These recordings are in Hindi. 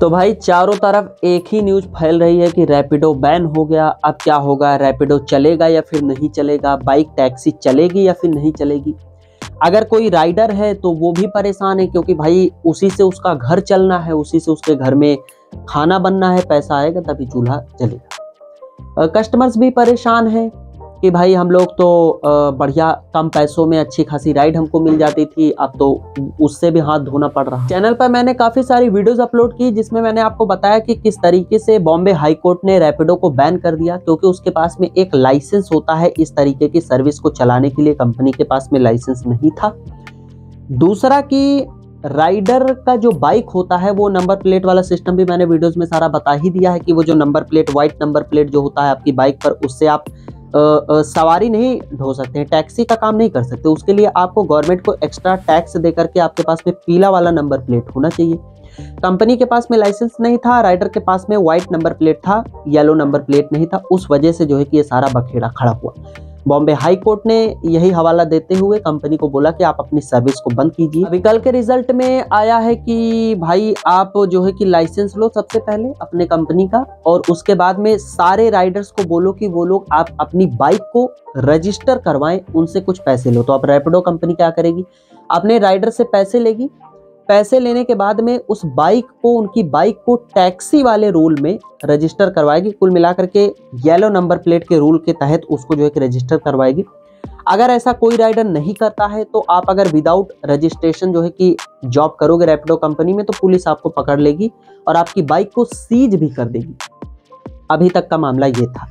तो भाई चारों तरफ एक ही न्यूज फैल रही है कि रैपिडो बैन हो गया। अब क्या होगा, रैपिडो चलेगा या फिर नहीं चलेगा, बाइक टैक्सी चलेगी या फिर नहीं चलेगी। अगर कोई राइडर है तो वो भी परेशान है, क्योंकि भाई उसी से उसका घर चलना है, उसी से उसके घर में खाना बनना है, पैसा आएगा तभी चूल्हा जलेगा। कस्टमर्स भी परेशान हैं कि भाई हम लोग तो बढ़िया कम पैसों में अच्छी खासी राइड हमको मिल जाती थी, अब तो उससे भी हाथ धोना पड़ रहा है। चैनल पर मैंने काफ़ी सारी वीडियोस अपलोड की जिसमें मैंने आपको बताया कि किस तरीके से बॉम्बे हाई कोर्ट ने रैपिडो को बैन कर दिया, क्योंकि उसके पास में एक लाइसेंस होता है इस तरीके की सर्विस को चलाने के लिए, कंपनी के पास में लाइसेंस नहीं था। दूसरा कि राइडर का जो बाइक होता है वो नंबर प्लेट वाला सिस्टम भी मैंने वीडियोस में सारा बता ही दिया है कि वो जो number plate, white number plate जो होता है आपकी बाइक पर, उससे आप सवारी नहीं ढो सकते हैं, टैक्सी का काम नहीं कर सकते। उसके लिए आपको गवर्नमेंट को एक्स्ट्रा टैक्स दे करके आपके पास में पीला वाला नंबर प्लेट होना चाहिए। कंपनी के पास में लाइसेंस नहीं था, राइडर के पास में व्हाइट नंबर प्लेट था, येलो नंबर प्लेट नहीं था। उस वजह से जो है कि ये सारा बखेड़ा खड़ा हुआ। बॉम्बे हाई कोर्ट ने यही हवाला देते हुए कंपनी को बोला कि आप अपनी सर्विस को बंद कीजिए। अभी कल के रिजल्ट में आया है कि भाई आप जो है कि लाइसेंस लो सबसे पहले अपने कंपनी का, और उसके बाद में सारे राइडर्स को बोलो कि वो लोग आप अपनी बाइक को रजिस्टर करवाएं, उनसे कुछ पैसे लो। तो अब रैपिडो कंपनी क्या करेगी, अपने राइडर से पैसे लेगी, पैसे लेने के बाद में उस बाइक को, उनकी बाइक को टैक्सी वाले रूल में रजिस्टर करवाएगी। कुल मिलाकर के येलो नंबर प्लेट के रूल के तहत उसको जो है कि रजिस्टर करवाएगी। अगर ऐसा कोई राइडर नहीं करता है तो आप अगर विदाउट रजिस्ट्रेशन जो है कि जॉब करोगे रैपिडो कंपनी में, तो पुलिस आपको पकड़ लेगी और आपकी बाइक को सीज भी कर देगी। अभी तक का मामला ये था।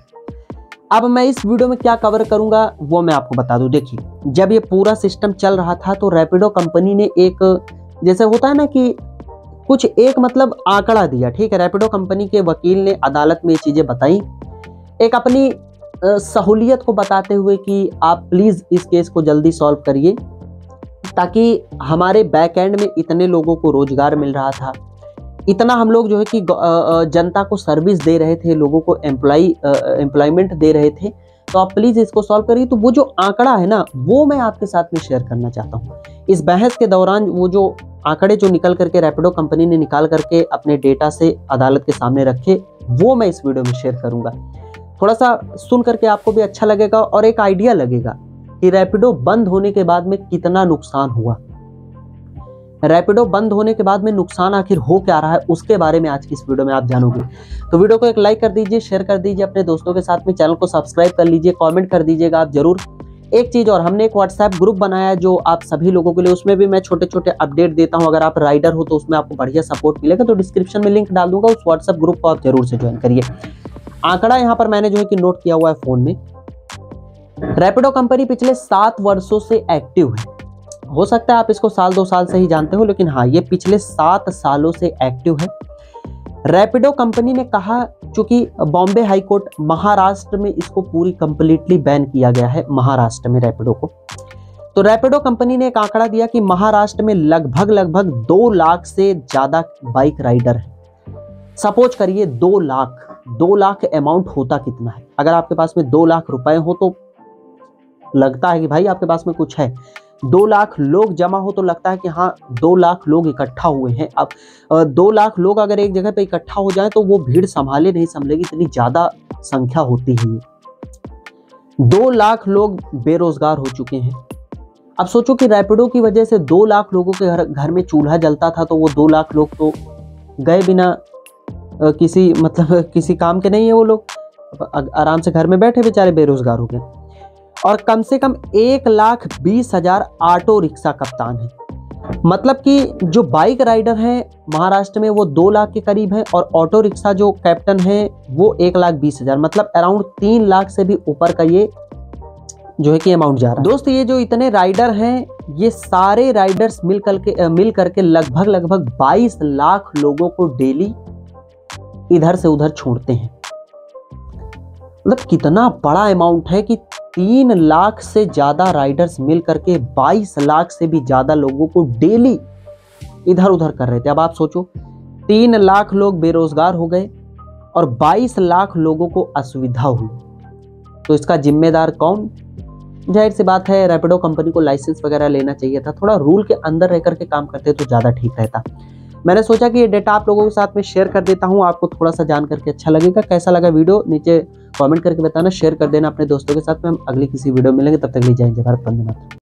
अब मैं इस वीडियो में क्या कवर करूंगा वो मैं आपको बता दूं। देखिए, जब ये पूरा सिस्टम चल रहा था तो रैपिडो कंपनी ने एक, जैसे होता है ना कि कुछ एक मतलब आंकड़ा दिया, ठीक है। रैपिडो कंपनी के वकील ने अदालत में ये चीजें बताई, एक अपनी सहूलियत को बताते हुए कि आप प्लीज इस केस को जल्दी सॉल्व करिए, ताकि हमारे बैक एंड में इतने लोगों को रोजगार मिल रहा था, इतना हम लोग जो है कि जनता को सर्विस दे रहे थे, लोगों को एम्प्लॉयमेंट दे रहे थे, तो आप प्लीज इसको सॉल्व करिए। तो वो जो आंकड़ा है ना, वो मैं आपके साथ में शेयर करना चाहता हूँ। इस बहस के दौरान वो जो आंकड़े जो निकल करके रैपिडो कंपनी ने निकाल करके अपने डेटा से अदालत के सामने रखे, वो मैं इस वीडियो में शेयर करूंगा। थोड़ा सा सुन करके आपको भी अच्छा लगेगा और एक आइडिया लगेगा कि रैपिडो बंद होने के बाद में कितना नुकसान हुआ। रैपिडो बंद होने के बाद में नुकसान आखिर हो क्या रहा है, उसके बारे में आज की इस वीडियो में आप जानोगे। तो वीडियो को एक लाइक कर दीजिए, शेयर कर दीजिए अपने दोस्तों के साथ में, चैनल को सब्सक्राइब कर लीजिए, कमेंट कर दीजिएगा आप जरूर। एक चीज और, हमने एक व्हाट्सएप ग्रुप बनाया है जो आप सभी लोगों के लिए, उसमें भी मैं छोटे छोटे अपडेट देता हूं। अगर आप राइडर हो तो उसमें आपको बढ़िया सपोर्ट मिलेगा, तो डिस्क्रिप्शन में लिंक डाल दूंगा, उस व्हाट्सएप ग्रुप को आप जरूर से ज्वाइन करिए। आंकड़ा यहाँ पर मैंने जो है कि नोट किया हुआ है फोन में। रैपिडो कंपनी पिछले 7 वर्षों से एक्टिव है। हो सकता है आप इसको साल 2 साल से ही जानते हो, लेकिन हाँ, ये पिछले 7 सालों से एक्टिव है। रैपिडो कंपनी ने कहा, चूंकि बॉम्बे हाई कोर्ट, महाराष्ट्र में इसको पूरी कंप्लीटली बैन किया गया है, महाराष्ट्र में रैपिडो को। तो रैपिडो कंपनी ने एक आंकड़ा दिया कि महाराष्ट्र में लगभग 2 लाख से ज्यादा बाइक राइडर है। सपोज करिए 2 लाख अमाउंट होता कितना है। अगर आपके पास में 2 लाख रुपए हो तो लगता है कि भाई आपके पास में कुछ है। 2 लाख लोग जमा हो तो लगता है कि हाँ 2 लाख लोग इकट्ठा हुए हैं। अब 2 लाख लोग अगर एक जगह पे इकट्ठा हो जाए तो वो भीड़ संभाले नहीं संभलेगी, इतनी ज्यादा संख्या होती है। 2 लाख लोग बेरोजगार हो चुके हैं। अब सोचो कि रैपिडो की वजह से 2 लाख लोगों के घर में चूल्हा जलता था, तो वो 2 लाख लोग तो गए बिना किसी मतलब किसी काम के नहीं है। वो लोग आराम से घर में बैठे बेचारे बेरोजगार हो गए। और कम से कम 1,20,000 ऑटो रिक्शा कप्तान हैं। मतलब कि जो बाइक राइडर हैं महाराष्ट्र में वो 2 लाख के करीब हैं, और ऑटो रिक्शा जो कैप्टन हैं वो 1,20,000, मतलब अराउंड 3 लाख से भी ऊपर का ये जो है कि अमाउंट जा रहा है। दोस्त, ये जो इतने राइडर हैं, ये सारे राइडर्स मिल करके लगभग 22 लाख लोगों को डेली इधर से उधर छोड़ते हैं। मतलब कितना बड़ा अमाउंट है कि 3 लाख से ज्यादा राइडर्स मिल करके 22 लाख से भी ज्यादा लोगों को डेली इधर उधर कर रहे थे। अब आप सोचो, 3 लाख लोग बेरोजगार हो गए और 22 लाख लोगों को असुविधा हुई, तो इसका जिम्मेदार कौन? जाहिर सी बात है, रैपिडो कंपनी को लाइसेंस वगैरह लेना चाहिए था। थोड़ा रूल के अंदर रह करके काम करते तो ज्यादा ठीक रहता। मैंने सोचा कि ये डेटा आप लोगों के साथ में शेयर कर देता हूँ, आपको थोड़ा सा जान करके अच्छा लगेगा। कैसा लगा वीडियो नीचे कमेंट करके बताना, शेयर कर देना अपने दोस्तों के साथ में। हम अगली किसी वीडियो में मिलेंगे, तब तक के लिए जय हिंद, जय भारत, वंदे मातरम।